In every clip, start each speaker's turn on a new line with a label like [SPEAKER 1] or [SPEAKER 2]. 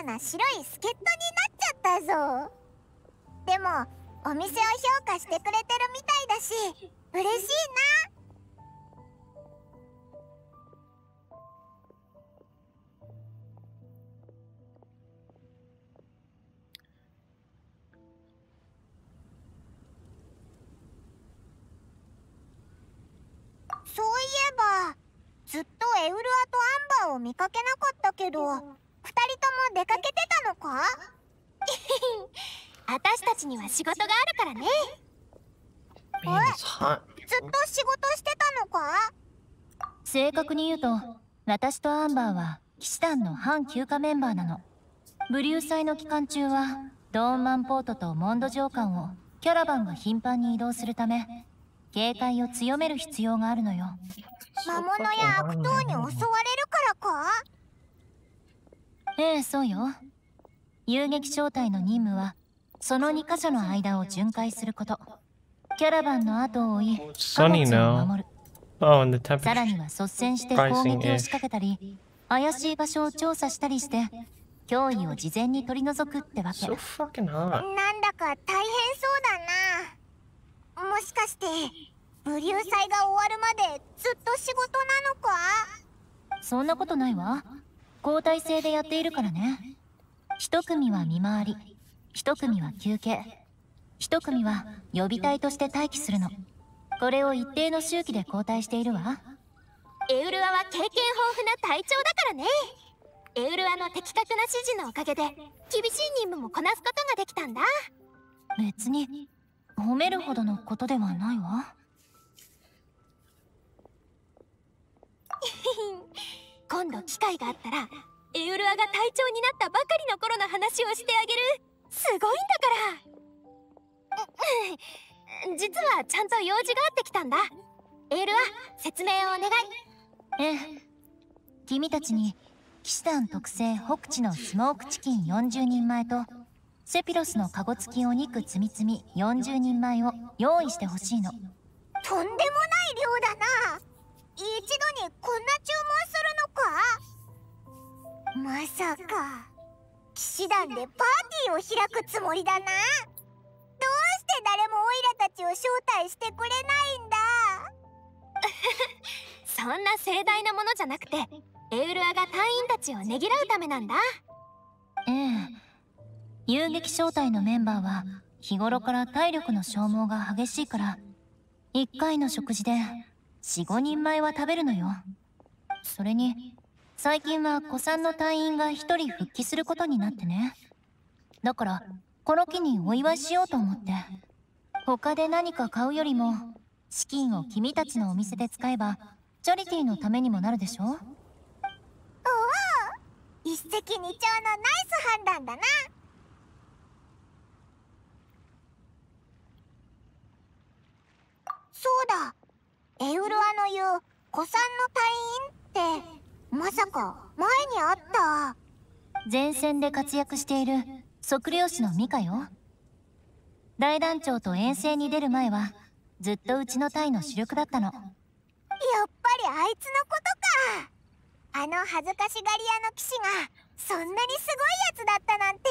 [SPEAKER 1] かな白い助っ人になっちゃったぞ。でもお店を評価してくれてるみたいだし嬉しいな。そういえばずっとエウルアとアンバーを見かけなかったけど、2人とも出かけてたのか？私たちには仕事があるからね。ずっと仕事してたのか？
[SPEAKER 2] 正確に言うと、私とアンバーは騎士団の反休暇メンバーなの。ブリュー祭の期間中はドーンマンポートとモンド上間をキャラバンが頻繁に移動するため、警戒を強める必要があるのよ。
[SPEAKER 1] 魔物や悪党に襲われるからか？
[SPEAKER 2] ええ、そうよ。遊撃小隊の任務はその2カ所の間を巡回すること。キャラバンの後を追い、貨物を守る。さらには率先して攻撃を仕掛けたり、怪しい場所を調査したりして脅威を事前に取り除くってわけ。
[SPEAKER 1] なんだか大変そうだな。もしかしてブリュー祭が終わるまでずっと仕事なのか？
[SPEAKER 2] そんなことないわ。交代制でやっているからね。一組は見回り、一組は休憩、一組は予備隊として待機するの。これを一定の周期で交代しているわ。
[SPEAKER 1] エウルアは経験豊富な隊長だからね。エウルアの的確な指示のおかげで厳しい任務もこなすことができたんだ。
[SPEAKER 2] 別に褒めるほどのことではないわ。
[SPEAKER 1] 今度機会があったらエウルアが隊長になったばかりの頃の話をしてあげる。すごいんだから。実はちゃんと用事があってきたんだ。エウルア、説明をお願い。
[SPEAKER 2] ええ、君たちに騎士団特製北地のスモークチキン40人前とセピロスのカゴ付きお肉つみつみ40人前を用意してほしいの。
[SPEAKER 1] とんでもない量だな。一度にこんな注文するのか？まさか騎士団でパーティーを開くつもりだな。どうして誰もオイラたちを招待してくれないんだ？そんな盛大なものじゃなくて、エウルアが隊員たちをねぎらうためなんだ。
[SPEAKER 2] ええ、遊撃小隊のメンバーは日頃から体力の消耗が激しいから1回の食事で4、5人前は食べるのよ。それに最近は古参の隊員が1人復帰することになってね。だからこの機にお祝いしようと思って。他で何か買うよりも資金を君たちのお店で使えばチャリティーのためにもなるでしょ。おお、
[SPEAKER 1] 一石二鳥のナイス判断だな。そうだ、エウルアの言う古参の隊員ってまさか前にあった？
[SPEAKER 2] 前線で活躍している測量士のミカよ。大団長と遠征に出る前はずっとうちの隊の主力だったの。
[SPEAKER 1] やっぱりあいつのことか。あの恥ずかしがり屋の騎士がそんなにすごいやつだったなんて。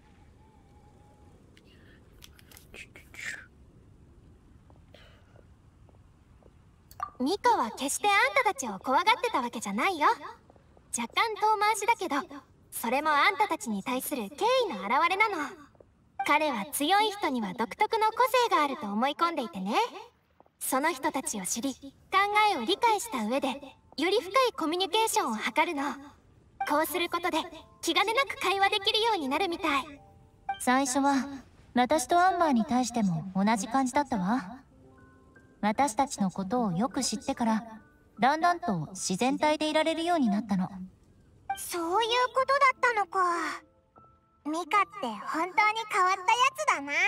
[SPEAKER 1] ミカは決してあんたたちを怖がってたわけじゃないよ。若干遠回しだけど、それもあんたたちに対する敬意の表れなの。彼は強い人には独特の個性があると思い込んでいてね。その人たちを知り、考えを理解した上でより深いコミュニケーションを図るの。こうすることで気兼ねなく会話できるようになるみたい。
[SPEAKER 2] 最初は私とアンバーに対しても同じ感じだったわ。私たちのことをよく知ってからだんだんと自然体でいられるようになったの。
[SPEAKER 1] そういうことだったのか。ミカって本当に変わったやつだな。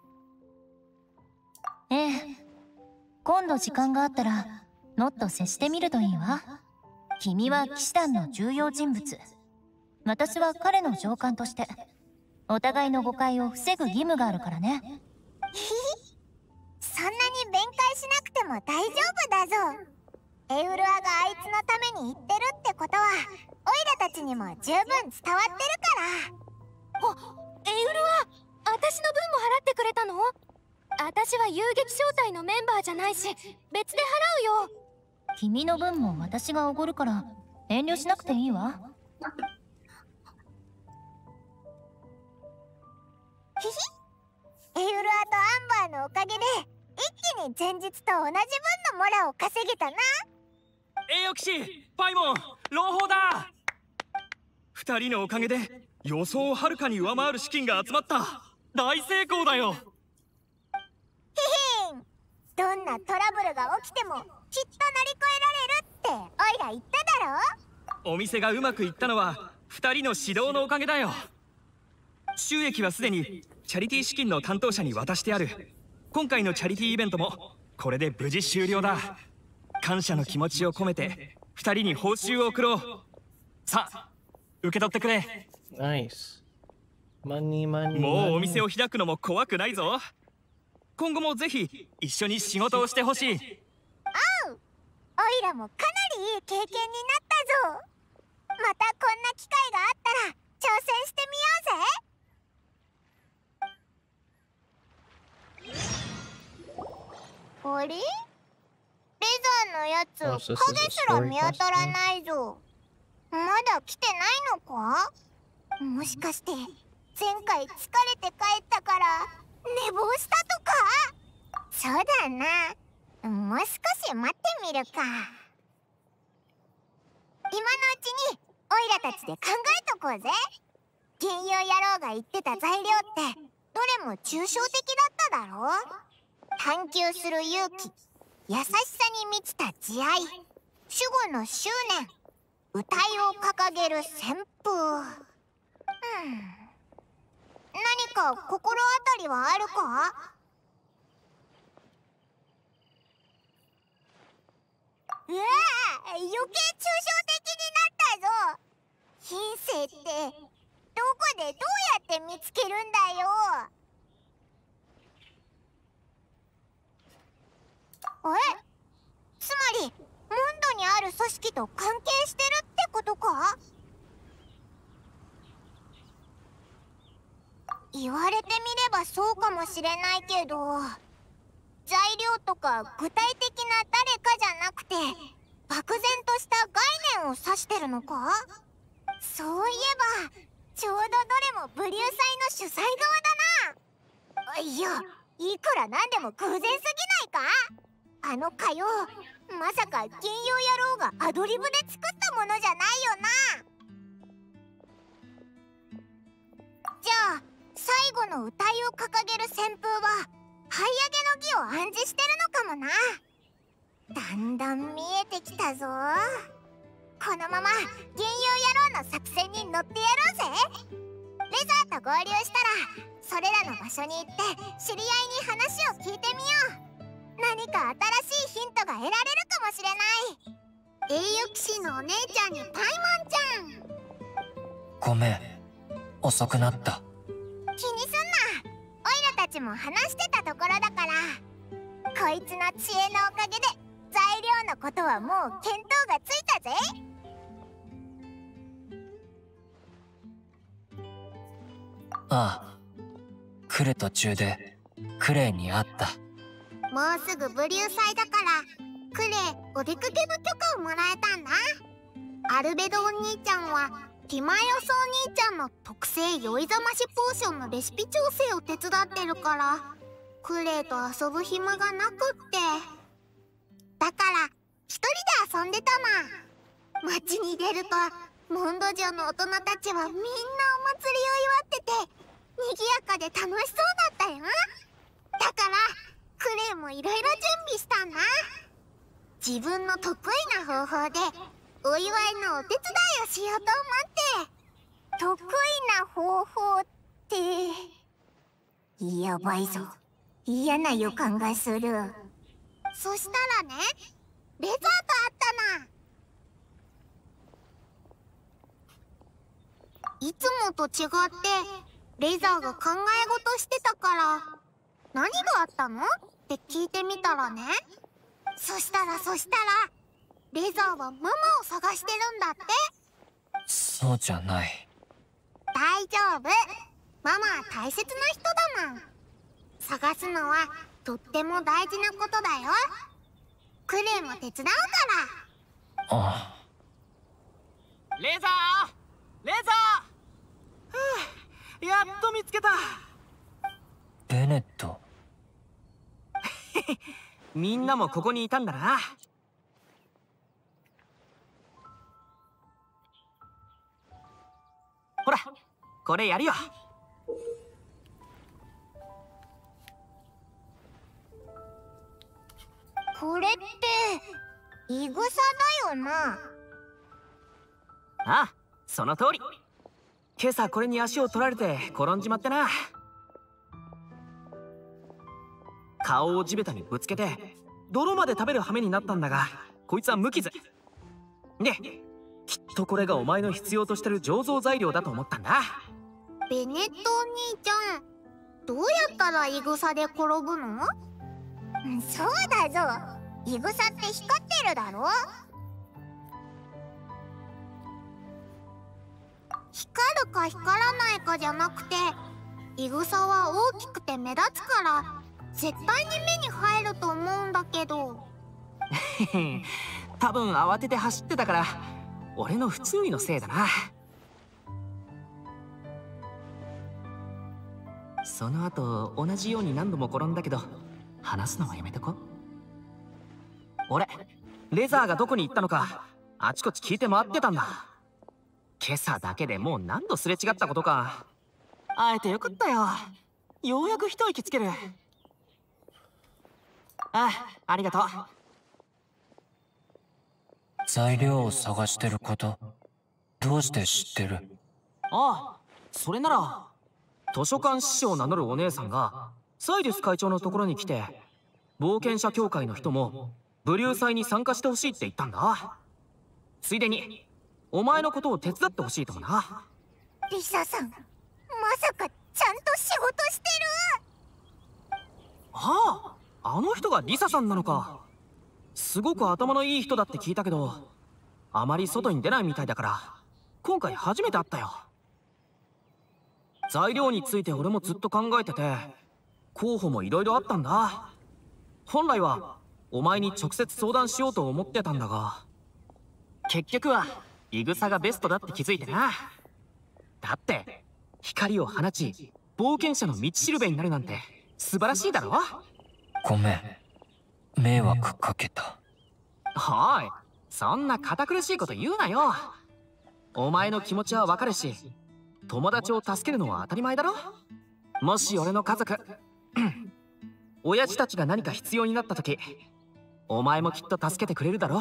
[SPEAKER 2] ええ、今度時間があったらもっと接してみるといいわ。君は騎士団の重要人物、私は彼の上官としてお互いの誤解を防ぐ義務があるからね。
[SPEAKER 1] そんなに弁解しなくても大丈夫だぞ。
[SPEAKER 3] エウルアがあいつのために言ってるってことはオイラたちにも十分伝わってるから。
[SPEAKER 1] エウルア、私の分も払ってくれたの？私は遊撃小隊のメンバーじゃないし別で払うよ。
[SPEAKER 2] 君の分も私がおごるから遠慮しなくていいわ。
[SPEAKER 3] ひひ、エウルアとアンバーのおかげで一気に前日と同じ分のモラを稼げたな。
[SPEAKER 4] 栄誉騎士、パイモン、朗報だ。2人のおかげで予想をはるかに上回る資金が集まった。大成功だよ。
[SPEAKER 3] へへん、どんなトラブルが起きてもきっと乗り越えられるってオイラ言っただろ。
[SPEAKER 4] お店がうまくいったのは2人の指導のおかげだよ。収益はすでにチャリティー資金の担当者に渡してある。今回のチャリティーイベントもこれで無事終了だ。感謝の気持ちを込めて2人に報酬を送ろう。さあ受け取ってくれ。
[SPEAKER 5] ナイス。マニーマニー。
[SPEAKER 4] もうお店を開くのも怖くないぞ。今後もぜひ一緒に仕事をしてほしい。
[SPEAKER 3] おう、オイラもかなりいい経験になったぞ。またこんな機会があったら挑戦してみようぜ。あれ？レザーのやつ、影すら見当たらないぞ。まだ来てないのか？もしかして前回疲れて帰ったから寝坊したとか？そうだな。もう少し待ってみるか。今のうちにオイラたちで考えとこうぜ。幻遊野郎が言ってた材料ってどれも抽象的だっただろう。探求する勇気、優しさに満ちた慈愛、守護の執念、歌いを掲げる旋風。何か心当たりはあるか？うわあ、余計抽象的になったぞ。品性ってどこでどうやって見つけるんだよ。つまりモンドにある組織と関係してるってことか？言われてみればそうかもしれないけど、材料とか具体的な誰かじゃなくて漠然とした概念を指してるのか？そういえばちょうどどれもブリュー祭の主催側だな。いや、いくらなんでも偶然すぎないか？あの火曜、まさか幻遊野郎がアドリブで作ったものじゃないよな。じゃあ最後の歌いを掲げる旋風は這い上げの儀を暗示してるのかもな。だんだん見えてきたぞ。このまま幻遊野郎の作戦に乗ってやろうぜ。レザーと合流したらそれらの場所に行って知り合いに話を聞いてみよう。何か新しいヒントが得られるかもしれない。栄誉騎士のお姉ちゃんにパイモンちゃん。
[SPEAKER 6] ごめん、遅くなった。
[SPEAKER 3] 気にすんな。オイラたちも話してたところだから。こいつの知恵のおかげで材料のことはもう見当がついたぜ。
[SPEAKER 6] ああ、来る途中でクレイに会った。
[SPEAKER 3] もうすぐブリュー祭だからクレイお出かけの許可をもらえたんだ。アルベドお兄ちゃんはティマイオスお兄ちゃんの特製酔いざましポーションのレシピ調整を手伝ってるからクレイと遊ぶ暇がなくって、だから一人で遊んでたな。街に出るとモンド城の大人たちはみんなお祭りを祝ってて賑やかで楽しそうだったよ。だからクレイもいろいろ準備したんだ。自分の得意な方法でお祝いのお手伝いをしようと思って。得意な方法ってやばいぞ。嫌な予感がする。そしたらね、レザーと会ったな。いつもと違ってレザーが考え事してたから何があったのって聞いてみたらね。そしたらレザーはママを探してるんだって。
[SPEAKER 6] そうじゃない。
[SPEAKER 3] 大丈夫。ママは大切な人だもん。探すのはとっても大事なことだよ。クレイも手伝うから。
[SPEAKER 6] ああ。
[SPEAKER 4] レザー、レザー、やっと見つけた。
[SPEAKER 6] ベネット。
[SPEAKER 4] みんなもここにいたんだな。ほら、これやるよ。
[SPEAKER 3] これってイグサだよな。
[SPEAKER 4] ああ、その通り。今朝これに足を取られて転んじまってな。顔を地べたにぶつけて泥まで食べる羽目になったんだが、こいつは無傷で、きっとこれがお前の必要としてる醸造材料だと思ったんだ。
[SPEAKER 3] ベネットお兄ちゃん、どうやったらイグサで転ぶの？そうだぞ。イグサって光ってるだろ。光るか光らないかじゃなくて、イグサは大きくて目立つから絶対に目に入ると思うんだけど。
[SPEAKER 4] 多分慌てて走ってたから俺の不注意のせいだな。その後同じように何度も転んだけど話すのはやめとこ。俺レザーがどこに行ったのかあちこち聞いて回ってたんだ。今朝だけでもう何度すれ違ったことか。会えてよかったよ。ようやく一息つける。ありがとう。
[SPEAKER 6] 材料を探してること、どうして知ってる？
[SPEAKER 4] ああ、それなら図書館司書を名乗るお姉さんがサイリス会長のところに来て、冒険者協会の人もブリュー祭に参加してほしいって言ったんだ。ついでにお前のことを手伝ってほしいともな。
[SPEAKER 3] リサさん、まさかちゃんと仕事してる？
[SPEAKER 4] ああ、あの人がリサさんなのか。すごく頭のいい人だって聞いたけど、あまり外に出ないみたいだから今回初めて会ったよ。材料について俺もずっと考えてて、候補もいろいろあったんだ。本来はお前に直接相談しようと思ってたんだが、結局はイグサがベストだって気づいてな。だって光を放ち冒険者の道しるべになるなんて素晴らしいだろ。
[SPEAKER 6] ごめん、迷惑かけた。
[SPEAKER 4] おい、そんな堅苦しいこと言うなよ。お前の気持ちはわかるし、友達を助けるのは当たり前だろ。もし俺の家族親父たちが何か必要になった時、お前もきっと助けてくれるだろ。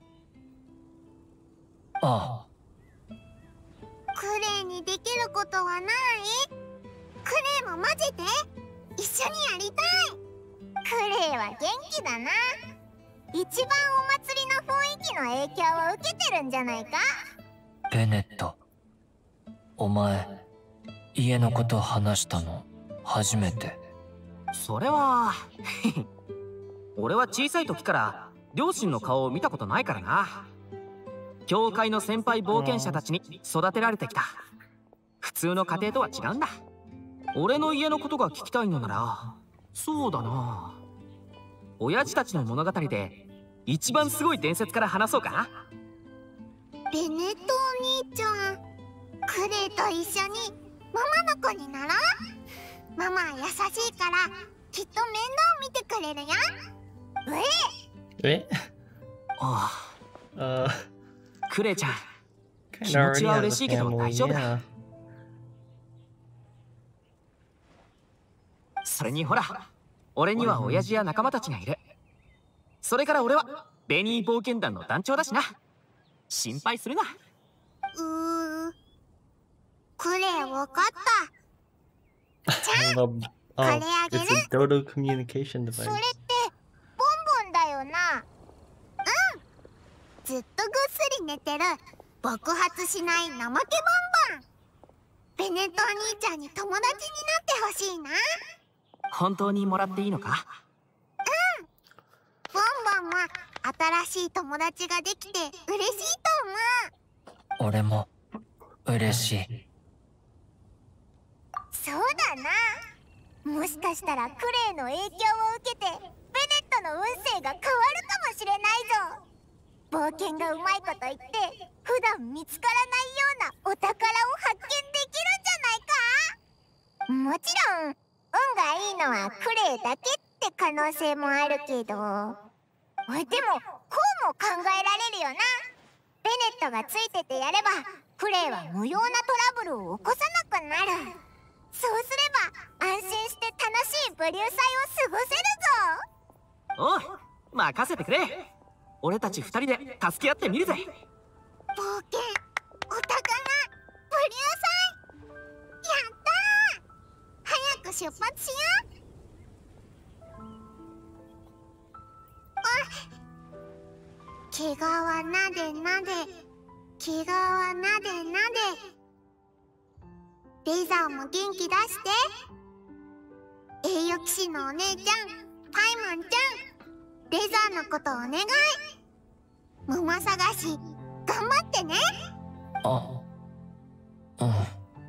[SPEAKER 6] ああ。
[SPEAKER 3] クレイにできることはない？クレイも混ぜて一緒にやりたい。クレイは元気だな。一番お祭りの雰囲気の影響を受けてるんじゃないか？
[SPEAKER 6] ベネット、お前家のこと話したの初めて？
[SPEAKER 4] それは俺は小さい時から両親の顔を見たことないからな。教会の先輩冒険者たちに育てられてきた。普通の家庭とは違うんだ。俺の家のことが聞きたいのなら、そうだな、親父たちの物語で一番すごい伝説から話そうか。
[SPEAKER 3] ベネットお兄ちゃん、クレイと一緒にママの子になろう。ママは優しいからきっと面倒見てくれるよ。
[SPEAKER 5] え
[SPEAKER 4] ああ、クレイちゃん、
[SPEAKER 5] Kinda
[SPEAKER 4] 気持ち
[SPEAKER 5] already
[SPEAKER 4] は
[SPEAKER 5] has
[SPEAKER 4] 嬉
[SPEAKER 5] a
[SPEAKER 4] しいけど
[SPEAKER 5] family,
[SPEAKER 4] 大丈夫だ。
[SPEAKER 5] yeah.
[SPEAKER 4] それにほら、俺には親父や仲間たちがいる。それから俺はベニー冒険団の団長だしな。心配するな。
[SPEAKER 3] クレイわかった。
[SPEAKER 5] I love- oh, it's a Dodo communication
[SPEAKER 3] そ
[SPEAKER 5] device.
[SPEAKER 3] れってボンボンだよな。ずっとぐっすり寝てる爆発しない怠けボンボン。ベネットお兄ちゃんに友達になってほしいな。
[SPEAKER 4] 本当にもらっていいのか？
[SPEAKER 3] ボンボンも新しい友達ができて嬉しいと思う。
[SPEAKER 6] 俺も嬉しい。
[SPEAKER 3] そうだな。もしかしたらクレイの影響を受けてベネットの運勢が変わるかもしれないぞ。冒険がうまいこと言って普段見つからないようなお宝を発見できるんじゃないか。もちろん運がいいのはクレイだけって可能性もあるけど、でもこうも考えられるよな。ベネットがついててやればクレイは無用なトラブルを起こさなくなる。そうすれば安心して楽しいブリュー祭を過ごせるぞ。
[SPEAKER 7] おう、任せてくれ。俺たち2人で助け合ってみるぜ。
[SPEAKER 3] 冒険、お宝、ブリュー祭、やったー。早く出発しよう。毛皮なでなで、毛皮なでなで。レザーも元気出して。栄誉騎士のお姉ちゃん、パイモンちゃん、レザーのことお願い。桃探し頑張ってね。
[SPEAKER 6] あ、うん。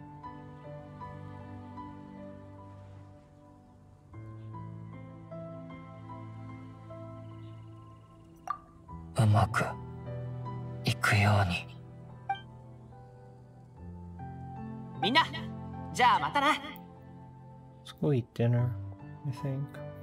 [SPEAKER 6] うまくいくように。
[SPEAKER 7] みんな、じゃあまたな。
[SPEAKER 5] Let's go eat dinner, I think.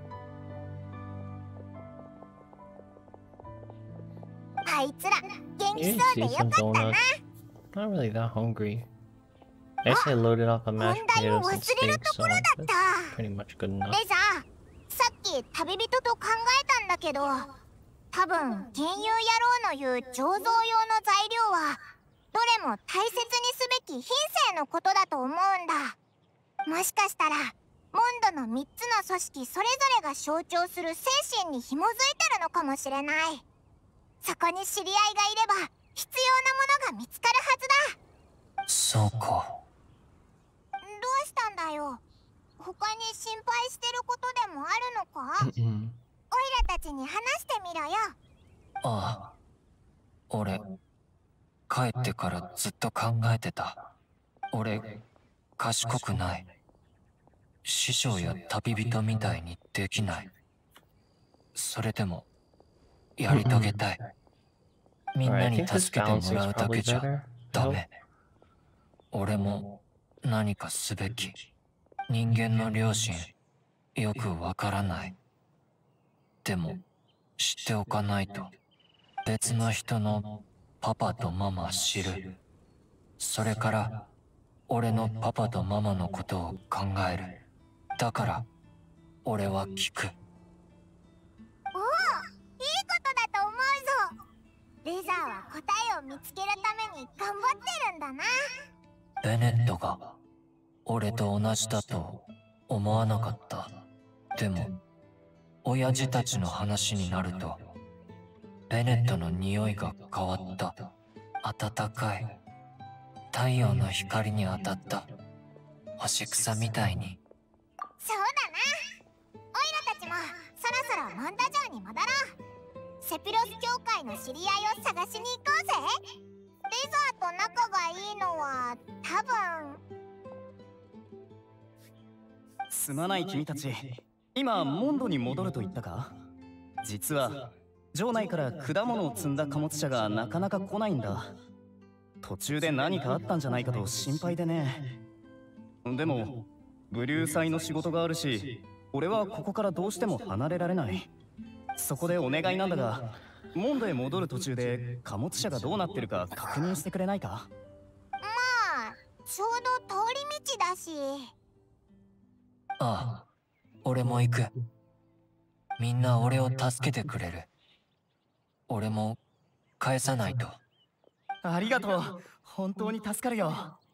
[SPEAKER 3] あいつら元気
[SPEAKER 5] Maybe
[SPEAKER 3] そうで
[SPEAKER 5] see
[SPEAKER 3] よ
[SPEAKER 5] some
[SPEAKER 3] かったな。
[SPEAKER 5] donuts. Not really that hungry. I guess I loaded up on
[SPEAKER 3] 本
[SPEAKER 5] mashed
[SPEAKER 3] 題を
[SPEAKER 5] potatoes
[SPEAKER 3] 忘
[SPEAKER 5] and
[SPEAKER 3] れる
[SPEAKER 5] steak,
[SPEAKER 3] と
[SPEAKER 5] so
[SPEAKER 3] ころだっ
[SPEAKER 5] that's
[SPEAKER 3] た。
[SPEAKER 5] pretty much good enough.
[SPEAKER 3] レザー、さっき旅人と考えたんだけど、多分幻遊野郎の言う醸造用の材料はどれも大切にすべき品性のことだと思うんだ。もしかしたらモンドの3つの組織それぞれが象徴する精神に紐づいてるのかもしれない。そこに知り合いがいれば必要なものが見つかるはずだ。
[SPEAKER 6] そうか。
[SPEAKER 3] どうしたんだよ。他に心配してることでもあるのか？オイラたちに話してみろよ。
[SPEAKER 6] ああ、俺帰ってからずっと考えてた。俺賢くない。師匠や旅人みたいにできない。それでもやり遂げたい。みんなに助けてもらうだけじゃダメ。俺も何かすべき。人間の良心よくわからない。でも知っておかないと。別の人のパパとママ知る。それから俺のパパとママのことを考える。だから俺は聞く。
[SPEAKER 3] おお、いいことだと思うぞ。レザーは答えを見つけるために頑張ってるんだな。
[SPEAKER 6] ベネットが俺と同じだと思わなかった。でも親父たちの話になるとベネットの匂いが変わった。暖かい。太陽の光に当たった干し草みたいに。
[SPEAKER 3] そうだな。オイラたちもそろそろモンド城に戻ろう。セピロス教会の知り合いを探しに行こうぜ。レザーと仲がいいのは多分。
[SPEAKER 8] すまない君たち、今モンドに戻ると言ったか？実は城内から果物を積んだ貨物車がなかなか来ないんだ。途中で何かあったんじゃないかと心配でね。でもブリュー祭の仕事があるし、俺はここからどうしても離れられない。そこでお願いなんだが、モンドへ戻る途中で貨物車がどうなってるか確認してくれないか？
[SPEAKER 3] まあちょうど通り道だし。
[SPEAKER 6] ああ、俺も行く。みんな俺を助けてくれる。俺も返さないと。
[SPEAKER 8] ありがとう。本当に助かるよ。